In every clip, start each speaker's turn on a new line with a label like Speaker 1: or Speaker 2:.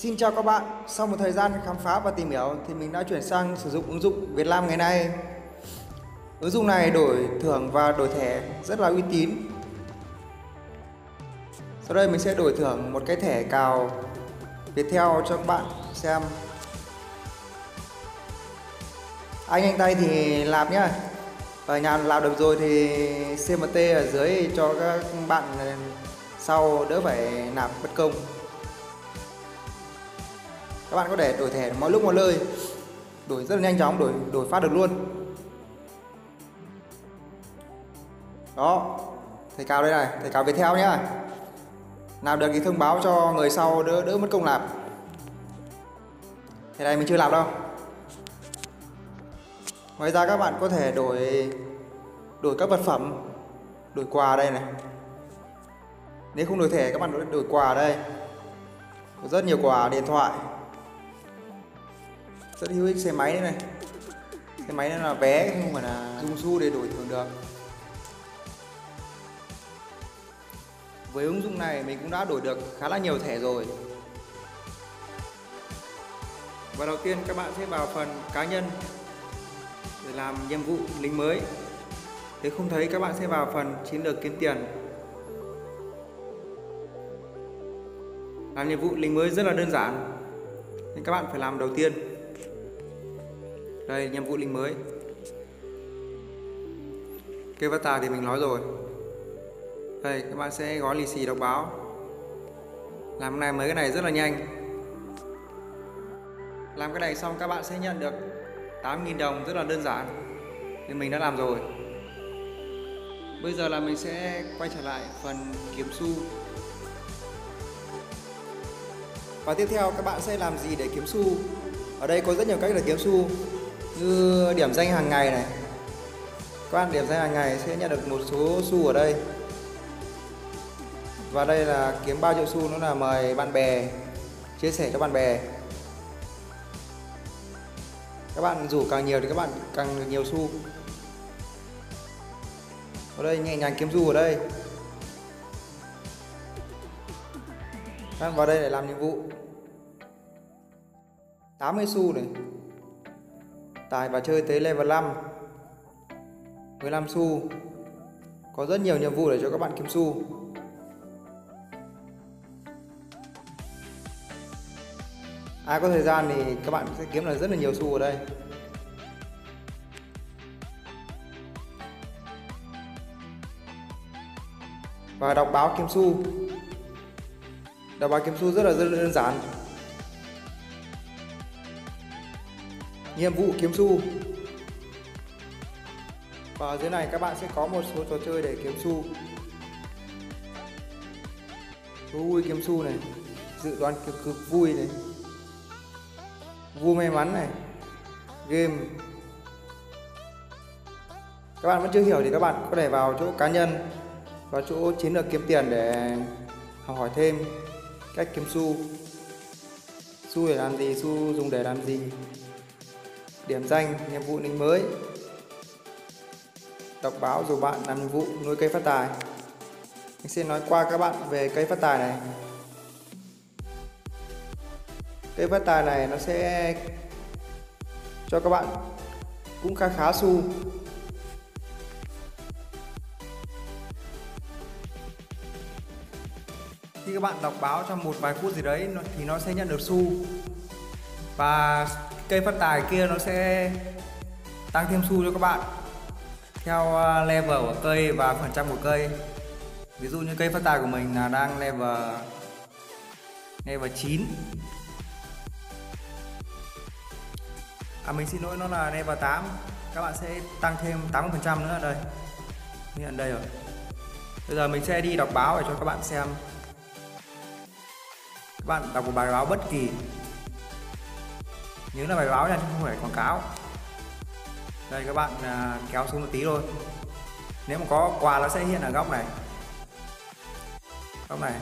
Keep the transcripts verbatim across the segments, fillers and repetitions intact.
Speaker 1: Xin chào các bạn, sau một thời gian khám phá và tìm hiểu thì mình đã chuyển sang sử dụng ứng dụng Việt Nam ngày nay. Ứng dụng này đổi thưởng và đổi thẻ rất là uy tín. Sau đây mình sẽ đổi thưởng một cái thẻ cào Viettel cho các bạn xem. Anh nhanh tay thì làm nhá. Ở nhà làm được rồi thì xê em tê ở dưới cho các bạn sau đỡ phải nạp mất công. Các bạn có thể đổi thẻ mọi lúc mọi nơi, đổi rất là nhanh chóng, đổi đổi phát được luôn. Đó, thầy cào đây này, thầy cào Viettel nhá. Làm được thì thông báo cho người sau đỡ đỡ mất công làm. Thế này mình chưa làm đâu. Ngoài ra các bạn có thể đổi đổi các vật phẩm, đổi quà đây này. Nếu không đổi thẻ các bạn đổi quà đây. Có rất nhiều quà, điện thoại. Rất hữu ích, xe máy đấy này. Xe máy này là vé, không phải là dùng xu để đổi thưởng được. Với ứng dụng này mình cũng đã đổi được khá là nhiều thẻ rồi. Và đầu tiên các bạn sẽ vào phần cá nhân để làm nhiệm vụ lính mới. Nếu không thấy các bạn sẽ vào phần chiến lược kiếm tiền. Làm nhiệm vụ lính mới rất là đơn giản, nên các bạn phải làm đầu tiên. Đây, nhiệm vụ lính mới. Cái avatar thì mình nói rồi. Đây, các bạn sẽ gói lì xì đọc báo. Làm cái này mấy cái này rất là nhanh. Làm cái này xong các bạn sẽ nhận được tám nghìn đồng, rất là đơn giản. Nên mình đã làm rồi. Bây giờ là mình sẽ quay trở lại phần kiếm xu. Và tiếp theo các bạn sẽ làm gì để kiếm xu? Ở đây có rất nhiều cách để kiếm xu, như điểm danh hàng ngày này. Các bạn điểm danh hàng ngày sẽ nhận được một số xu ở đây. Và đây là kiếm bao nhiêu xu, nó là mời bạn bè, chia sẻ cho bạn bè. Các bạn rủ càng nhiều thì các bạn càng được nhiều xu. Ở đây nhẹ nhàng kiếm xu ở đây. Các bạn vào đây để làm nhiệm vụ. tám mươi xu này. Tải và chơi tới level năm. mười lăm xu. Có rất nhiều nhiệm vụ để cho các bạn kiếm xu. Ai có thời gian thì các bạn sẽ kiếm được rất là nhiều xu ở đây. Và đọc báo kiếm xu. Đọc báo kiếm xu rất là, rất là đơn giản. Nhiệm vụ kiếm xu. Và ở dưới này các bạn sẽ có một số trò chơi để kiếm xu. Thú vui kiếm xu này, dự đoán cực cực vui này, vui may mắn này, game. Các bạn vẫn chưa hiểu thì các bạn có thể vào chỗ cá nhân, vào chỗ chiến lược kiếm tiền để học hỏi thêm cách kiếm xu. Xu để làm gì, xu dùng để làm gì, điểm danh, nhiệm vụ lính mới, đọc báo dù bạn làm nhiệm vụ nuôi cây phát tài. Mình sẽ nói qua các bạn về cây phát tài này. Cây phát tài này nó sẽ cho các bạn cũng khá khá xu. Khi các bạn đọc báo trong một vài phút gì đấy thì nó sẽ nhận được xu. Và cây phát tài kia nó sẽ tăng thêm xu cho các bạn theo level của cây và phần trăm của cây. Ví dụ như cây phát tài của mình là đang level level chín. À mình xin lỗi, nó là level tám. Các bạn sẽ tăng thêm tám mươi phần trăm nữa ở đây. Như ở đây rồi. Bây giờ mình sẽ đi đọc báo để cho các bạn xem. Các bạn đọc một bài báo bất kỳ, nhớ là bài báo nha, không phải quảng cáo. Đây các bạn à, kéo xuống một tí thôi. Nếu mà có quà nó sẽ hiện ở góc này. Góc này.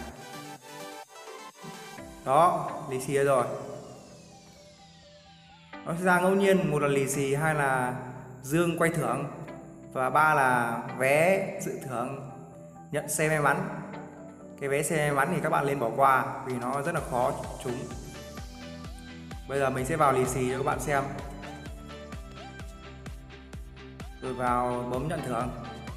Speaker 1: Đó, lì xì rồi. Nó sẽ ra ngẫu nhiên, một là lì xì, hai là dương quay thưởng, và ba là vé dự thưởng nhận xe may mắn. Cái vé xe may mắn thì các bạn lên bỏ qua vì nó rất là khó trúng. Bây giờ mình sẽ vào lì xì cho các bạn xem. Rồi vào bấm nhận thưởng.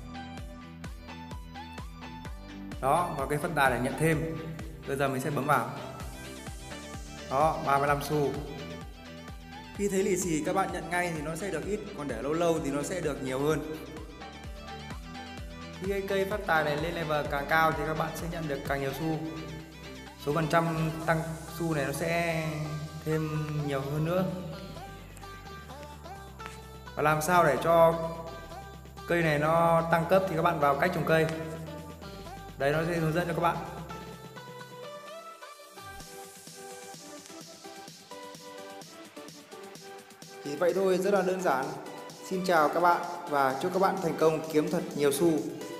Speaker 1: Đó, vào cái phân đà để nhận thêm. Bây giờ mình sẽ bấm vào. Đó, ba mươi lăm xu. Khi thấy lì xì các bạn nhận ngay thì nó sẽ được ít, còn để lâu lâu thì nó sẽ được nhiều hơn. Khi cái cây phát tài này lên level càng cao thì các bạn sẽ nhận được càng nhiều xu. Số phần trăm tăng xu này nó sẽ thêm nhiều hơn nữa. Và làm sao để cho cây này nó tăng cấp thì các bạn vào cách trồng cây. Đấy, nó sẽ hướng dẫn cho các bạn. Chỉ vậy thôi, rất là đơn giản. Xin chào các bạn và chúc các bạn thành công kiếm thật nhiều xu.